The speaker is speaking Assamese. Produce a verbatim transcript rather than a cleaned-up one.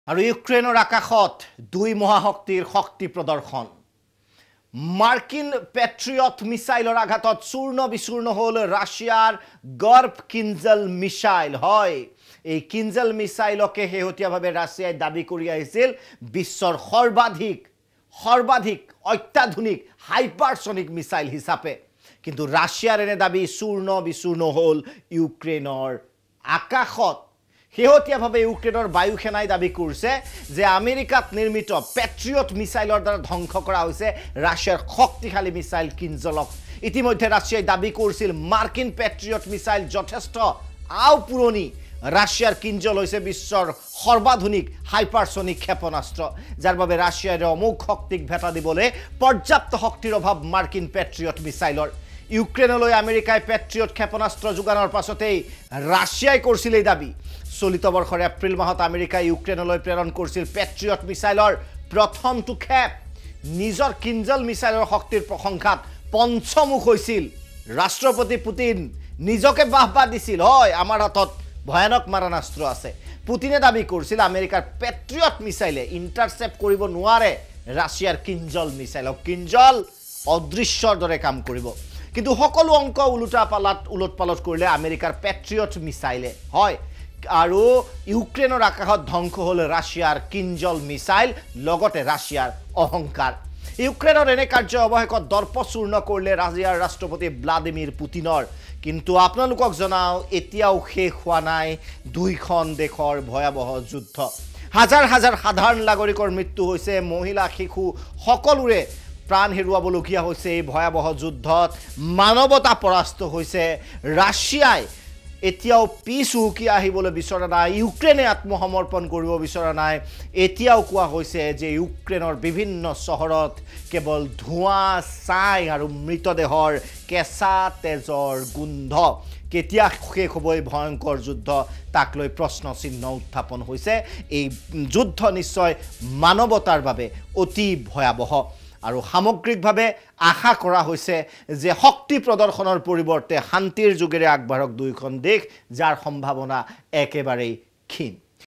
আৰু ইউক্ৰেইনৰ আকাশত দুই মহাশক্তিৰ শক্তি প্ৰদৰ্শন মাৰ্কিন পেট্ৰিয়ট মিসাইলৰ আঘাতত চূৰ্ণ বিচূৰ্ণ হল ৰাছিয়াৰ গৰ্ভ কিঞ্জল মিসাইল হয় এই কিঞ্জল মিসাইলকে হেহতিয়াভাৱে ৰাছিয়াই দাবী কৰি আহিছিল বিশ্বৰ সৰ্বাধিক সৰ্বাধিক অত্যাধুনিক হাইপাৰসনিক মিসাইল হিচাপে কিন্তু ৰাছিয়াৰ এনে দাবী চূৰ্ণ বিচূৰ্ণ হল ইউক্ৰেইনৰ আকাশত হেহতিয়াভাৱে ইউক্ৰেইনৰ বায়ু সেনাই দাবী কৰিছে যে আমেৰিকাত নিৰ্মিত পেট্ৰিয়ট মিসাইলৰ দ্বাৰা ধ্বংস কৰা হৈছে ৰাছিয়াৰ শক্তিশালী মিসাইল কিঞ্জলক ইতিমধ্যে ৰাছিয়াই দাবী কৰিছিল মাৰ্কিন পেট্ৰিয়ট মিসাইল যথেষ্ট আও পুৰণি ৰাছিয়াৰ কিঞ্জল হৈছে বিশ্বৰ সৰ্বাধুনিক হাইপাৰসনিক ক্ষেপণাস্ত্ৰ যাৰ বাবে ৰাছিয়াৰ অমোঘ শক্তিক ভেটা দিবলৈ পৰ্যাপ্ত শক্তিৰ অভাৱ মাৰ্কিন পেট্ৰিয়ট মিসাইলৰ ইউক্ৰেইনলৈ আমেৰিকাই পেট্ৰিয়ট ক্ষেপণাস্ত্ৰ যোগানৰ পাছতেই ৰাছিয়াই কৰিছিল এই দাবী চলিত বৰ্ষৰ এপ্ৰিল মাহত আমেৰিকাই ইউক্ৰেইনলৈ প্ৰেৰণ কৰিছিল পেট্ৰিয়ট মিসাইলৰ প্ৰথমটো ক্ষেপ নিজৰ কিঞ্জল মিসাইলৰ শক্তিৰ প্ৰশংসাত পঞ্চমুখ হৈছিল ৰাষ্ট্ৰপতি পুতিন নিজকে বাহবা দিছিল হয় আমাৰ হাতত ভয়ানক মাৰণাস্ত্ৰ আছে পুতিনে দাবী কৰিছিল আমেৰিকাৰ পেট্ৰিয়ট মিসাইলে ইন্টাৰসেপ্ট কৰিব নোৱাৰে ৰাছিয়াৰ কিঞ্জল মিসাইলক কিঞ্জল অদৃশ্যৰ দৰে কাম কৰিব কিন্তু সকলো অংক উলুটা পালাত উলট পালট কৰিলে আমেৰিকাৰ পেট্ৰিয়ট মিসাইলে হয় আৰু ইউক্ৰেইনৰ আকাশত ধ্বংস হল ৰাছিয়াৰ কিঞ্জল মিসাইল লগতে ৰাছিয়াৰ অহংকাৰ ইউক্ৰেইনৰ এনে কাৰ্য অৱহেকত দৰ্পচূৰ্ণ কৰিলে ৰাছিয়াৰ ৰাষ্ট্ৰপতি ভ্লাদিমিৰ পুতিনৰ কিন্তু আপোনালোকক জনাও এতিয়াও শেষ হোৱা নাই দুইখন দেশৰ ভয়াবহ যুদ্ধ হাজাৰ হাজাৰ সাধাৰণ নাগৰিকৰ মৃত্যু হৈছে মহিলা শিশু সকলোৰে প্ৰাণ হেৰুৱাবলগীয়া হৈছে এই ভয়াবহ যুদ্ধত মানৱতা পৰাস্ত হৈছে ৰাছিয়াই এতিয়াও পিছ উকি আহিবলৈ বিচৰা নাই ইউক্ৰেইনে আত্মসমৰ্পণ কৰিব বিচৰা নাই এতিয়াও কোৱা হৈছে যে ইউক্ৰেইনৰ বিভিন্ন চহৰত কেৱল ধোঁৱা ছাই আৰু মৃতদেহৰ কেঁচা তেজৰ গোন্ধ কেতিয়া শেষ হ'ব এই ভয়ংকৰ যুদ্ধ তাক লৈ প্ৰশ্ন চিহ্ন উত্থাপন হৈছে এই যুদ্ধ নিশ্চয় মানৱতাৰ বাবে অতি ভয়াবহ আৰু সামগ্ৰিকভাৱে আশা কৰা হৈছে যে শক্তি প্ৰদৰ্শনৰ পৰিৱৰ্তে শান্তিৰ যুগেৰে আগবাঢ়ক দুইখন দেশ যাৰ সম্ভাৱনা একেবাৰে ক্ষীণ